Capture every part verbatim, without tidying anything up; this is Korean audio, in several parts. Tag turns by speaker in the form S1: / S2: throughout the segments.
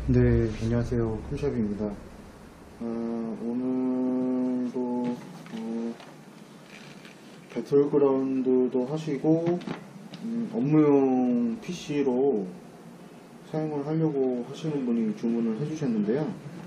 S1: 네, 안녕하세요. 컴샵입니다. 어, 오늘도 어, 배틀그라운드도 하시고 음, 업무용 피씨로 사용을 하려고 하시는 분이 주문을 해주셨는데요.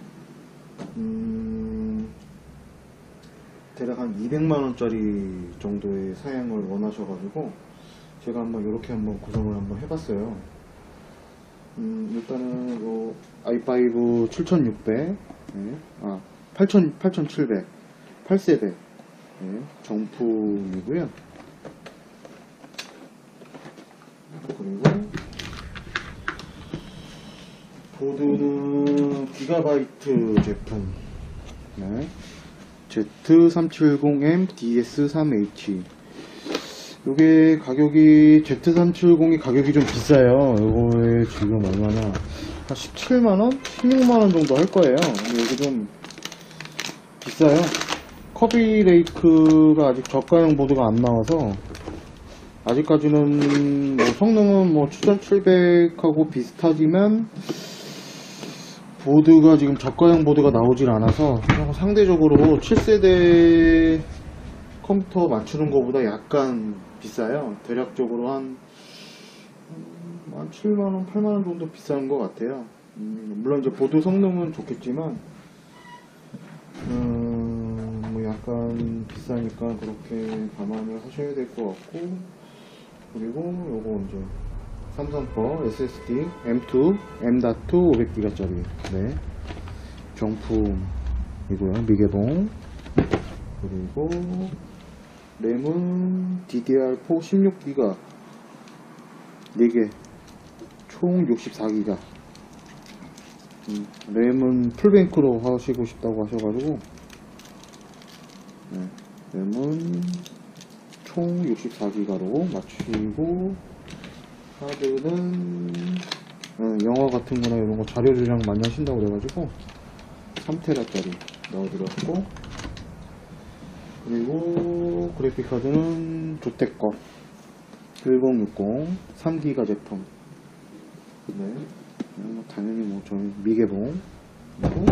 S1: 음, 대략 한 이백만 원짜리 정도의 사양을 원하셔가지고 제가 한번 이렇게 한번 구성을 한번 해봤어요. 음, 일단은 요 아이 파이브 칠천육백, 네. 아 팔천, 팔천칠백, 팔 세대 네. 정품이고요. 그리고 보드는 기가바이트 제품, 네. 제트 삼백칠십 엠 디 에스 삼 에이치. 요게 가격이 제트 삼백칠십이 가격이 좀 비싸요. 요거에 지금 얼마나 한 십칠만 원? 십육만 원 정도 할 거예요. 근데 이게 좀 비싸요. 커비 레이크가 아직 저가형 보드가 안 나와서 아직까지는 뭐 성능은 뭐 칠천칠백하고 비슷하지만 보드가 지금 저가형 보드가 나오질 않아서 상대적으로 칠 세대 컴퓨터 맞추는 것보다 약간 비싸요. 대략적으로 한, 한 칠만 원, 팔만 원 정도 비싼 것 같아요. 음, 물론 이제 보드 성능은 좋겠지만, 음, 뭐 약간 비싸니까 그렇게 감안을 하셔야 될 것 같고, 그리고 요거 이제 삼성 거 에스에스디 엠 투, 엠 닷 투 오백 기가짜리, 네. 정품이고요. 미개봉. 그리고 램은 디 디 알 사 십육 기가 네 개 총 육십사 기가. 음, 램은 풀뱅크로 하시고 싶다고 하셔가지고 네, 램은 총 육십사 기가로 맞추시고 하드는 네, 영화 같은 거나 이런 거 자료 저장 많이 하신다고 그래가지고 삼 테라짜리 넣어드렸고, 그리고 그래픽카드는 조텍거 천육십 삼 기가 제품. 네. 당연히 뭐 저희 미개봉. 그리고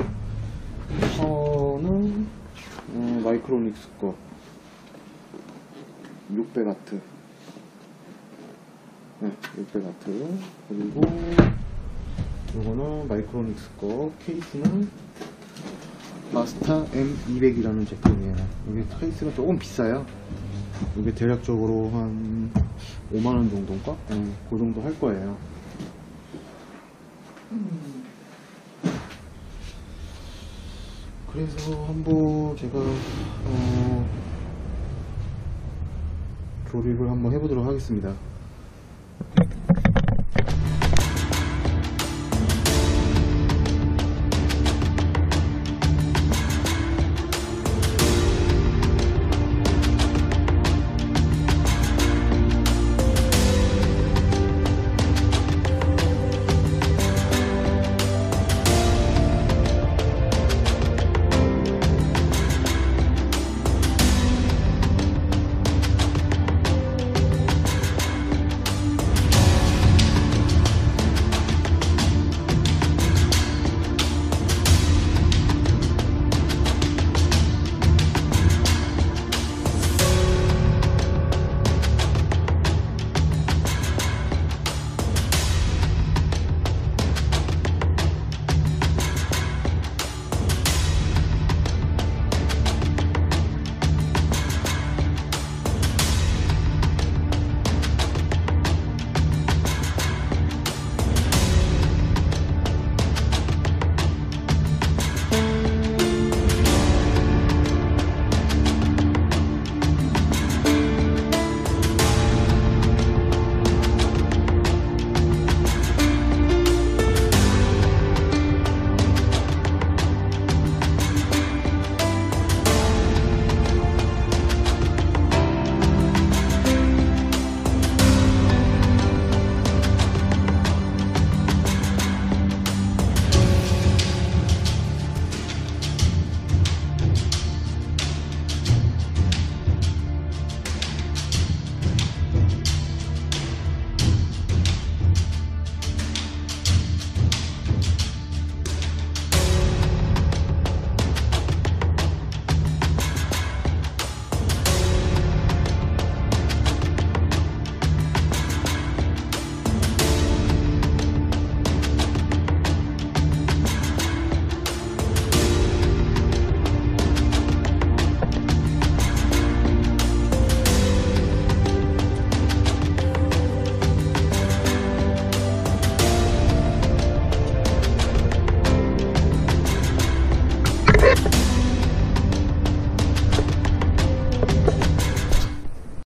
S1: 파워는 어, 마이크로닉스 거 육백 와트. 네, 육백 와트. 그리고 이거는 마이크로닉스 거 케이스는 마스터 엠 이백이라는 제품이에요. 이게 케이스가 조금 비싸요. 이게 대략적으로 한 오만 원 정도인가? 네, 그 정도 할 거예요. 그래서 한번 제가 어, 조립을 한번 해보도록 하겠습니다.